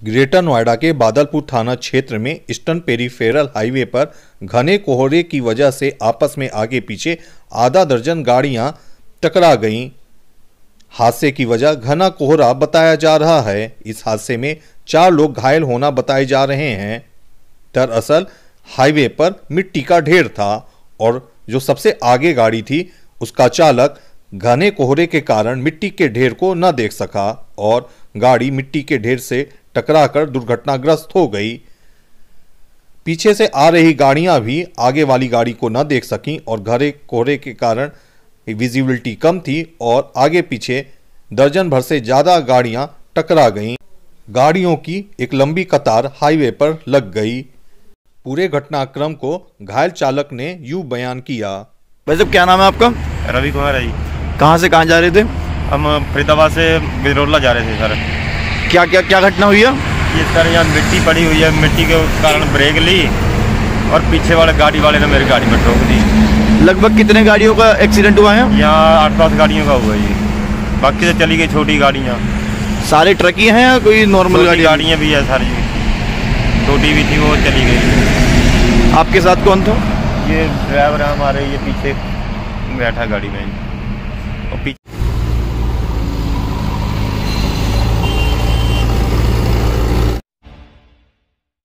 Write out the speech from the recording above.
Greater Noida के बादलपुर थाना क्षेत्र में ईस्टर्न पेरीफेरल हाईवे पर घने कोहरे की वजह से आपस में आगे पीछे आधा दर्जन गाड़ियां टकरा गईं। हादसे की वजह घना कोहरा बताया जा रहा है। इस हादसे में 4 लोग घायल होना बताए जा रहे हैं। दरअसल हाईवे पर मिट्टी का ढेर था और जो सबसे आगे गाड़ी थी उसका चालक घने कोहरे के कारण मिट्टी के ढेर को न देख सका और गाड़ी मिट्टी के ढेर से टकराकर दुर्घटनाग्रस्त हो गई। पीछे से आ रही गाड़ियां भी आगे वाली गाड़ी को न देख सकीं और घने कोहरे के कारण विजिबिलिटी कम थी और आगे पीछे दर्जन भर से ज्यादा गाड़ियां टकरा गईं। गाड़ियों की एक लंबी कतार हाईवे पर लग गई। पूरे घटनाक्रम को घायल चालक ने यूं बयान किया। भाई साहब, क्या नाम है आपका? रवि कुमार है जी। कहाँ से कहाँ जा रहे थे? हम फरीदाबाद से बिजरौला जा रहे थे सर। क्या घटना हुई है? ये सर यहाँ मिट्टी पड़ी हुई है, मिट्टी के कारण ब्रेक ली और पीछे वाले गाड़ी वाले ने मेरी गाड़ी में ठोक दी। लगभग कितने गाड़ियों का एक्सीडेंट हुआ है? यहाँ 8-10 गाड़ियों का हुआ जी। बाकी तो चली गई छोटी गाड़ियाँ। सारे ट्रक ही हैं या कोई नॉर्मल गाड़ियाँ भी है सर जी। छोटी भी थी वो चली गई। आपके साथ कौन था? ये ड्राइवर है हमारे, ये पीछे बैठा गाड़ी में और पीछे